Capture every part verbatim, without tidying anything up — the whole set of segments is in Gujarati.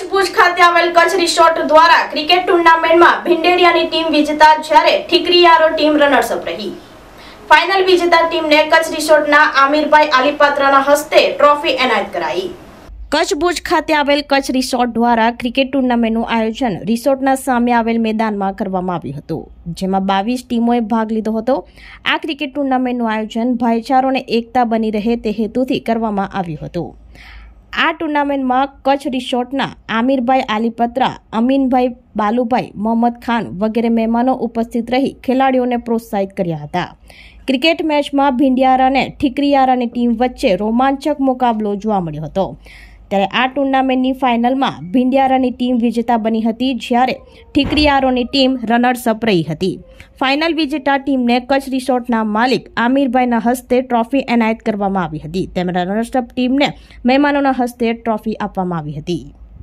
ભુજ ખાતે આવેલ કચ્છ રિસોર્ટ દ્વારા ક્રિકેટ ટુર્નામેન્ટમાં ભીંડેરિયાની ટીમ વિજેતા જ્યારે ઠીકરીયારો ટીમ રનર્સ અપ રહી। ફાઇનલ વિજેતા ટીમને કચ્છ રિસોર્ટના આમિરભાઈ આલીપાત્રના હસ્તે ટ્રોફી એનાયત કરાઈ। કચ્છ ભુજ ખાતે આવેલ કચ્છ રિસોર્ટ દ્વારા ક્રિકેટ ટુર્નામેન્ટનું આયોજન રિસોર્ટના સામે આવેલ મેદાનમાં કરવામાં આવ્યું હતું, જેમાં બાવીસ ટીમોએ ભાગ લીધો હતો। આ ક્રિકેટ ટુર્નામેન્ટનું આયોજન ભાઈચારો અને એકતા બની રહે તે હેતુથી કરવામાં આવ્યું હતું। આ ટુર્નામેન્ટમાં કચ્છ રિસોર્ટના આમિરભાઈ આલીપત્રા, અમીનભાઈ, બાલુભાઈ, મોહમ્મદ ખાન વગેરે મહેમાનો ઉપસ્થિત રહી ખેલાડીઓને પ્રોત્સાહિત કર્યા હતા। ક્રિકેટ મેચમાં ભીંડિયારા અને ઠીકરીયારાની ટીમ વચ્ચે રોમાંચક મુકાબલો જોવા મળ્યો હતો। ત્યારે આ ટુર્નામેન્ટની ફાઇનલમાં ભીંડિયારાની ટીમ વિજેતા બની હતી, જ્યારે ઠીકરીયારોની ટીમ રનર્સ અપ રહી હતી। ફાઇનલ વિજેતા ટીમને કચ્છ રિસોર્ટના માલિક આમિરભાઈના હસ્તે ટ્રોફી એનાયત કરવામાં આવી હતી, તેમજ રનર્સ અપ ટીમને મહેમાનોના હસ્તે ટ્રોફી આપવામાં આવી હતી।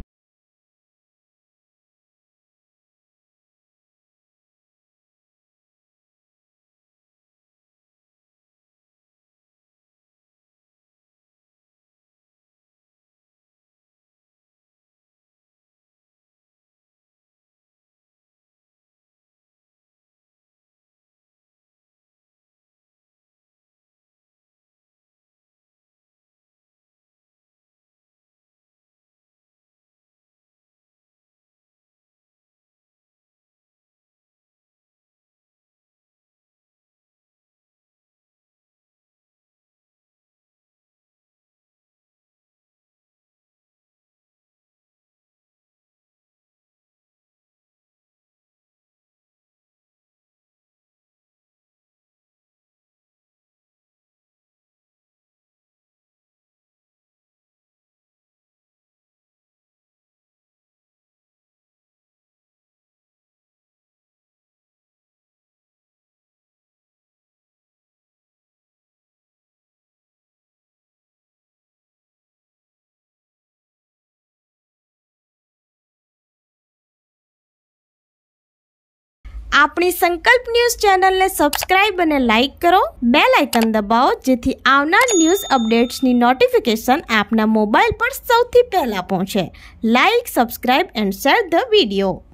આપણી સંકલ્પ ન્યૂઝ ચેનલને સબસ્ક્રાઇબ અને લાઇક કરો, બેલ આઇકન દબાવો, જેથી આવનાર ન્યૂઝ અપડેટ્સની નોટિફિકેશન આપના મોબાઈલ પર સૌથી પહેલા પહોંચે। Like, subscribe and share the video.